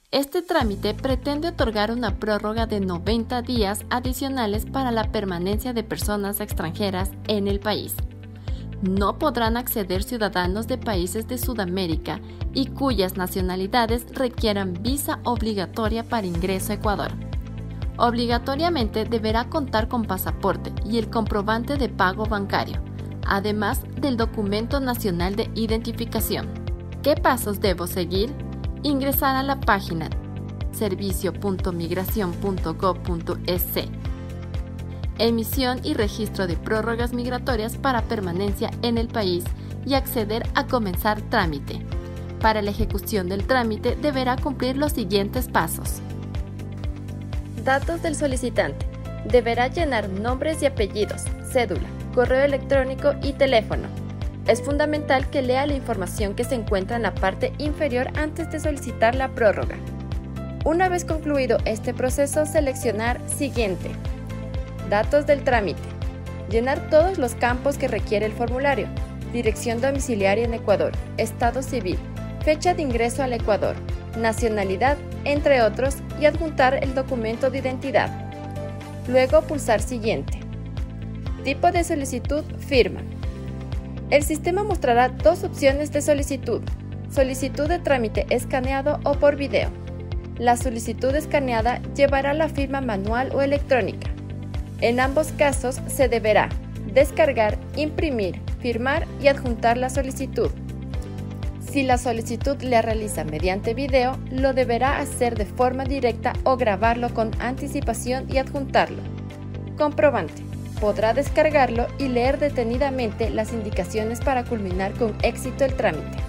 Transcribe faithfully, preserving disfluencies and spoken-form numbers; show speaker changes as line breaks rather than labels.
Este trámite pretende otorgar una prórroga de noventa días adicionales para la permanencia de personas extranjeras en el país. No podrán acceder ciudadanos de países de Sudamérica y cuyas nacionalidades requieran visa obligatoria para ingreso a Ecuador. Obligatoriamente deberá contar con pasaporte y el comprobante de pago bancario, además del documento nacional de identificación. ¿Qué pasos debo seguir? Ingresar a la página servicio punto migración punto gob punto es. Emisión y registro de prórrogas migratorias para permanencia en el país y acceder a comenzar trámite. Para la ejecución del trámite deberá cumplir los siguientes pasos. Datos del solicitante. Deberá llenar nombres y apellidos, cédula, correo electrónico y teléfono. Es fundamental que lea la información que se encuentra en la parte inferior antes de solicitar la prórroga. Una vez concluido este proceso, seleccionar Siguiente. Datos del trámite. Llenar todos los campos que requiere el formulario. Dirección domiciliaria en Ecuador, estado civil, fecha de ingreso al Ecuador, nacionalidad, entre otros, y adjuntar el documento de identidad. Luego pulsar Siguiente. Tipo de solicitud, firma. El sistema mostrará dos opciones de solicitud: solicitud de trámite escaneado o por video. La solicitud escaneada llevará la firma manual o electrónica. En ambos casos se deberá descargar, imprimir, firmar y adjuntar la solicitud. Si la solicitud la realiza mediante video, lo deberá hacer de forma directa o grabarlo con anticipación y adjuntarlo. Comprobante. Podrá descargarlo y leer detenidamente las indicaciones para culminar con éxito el trámite.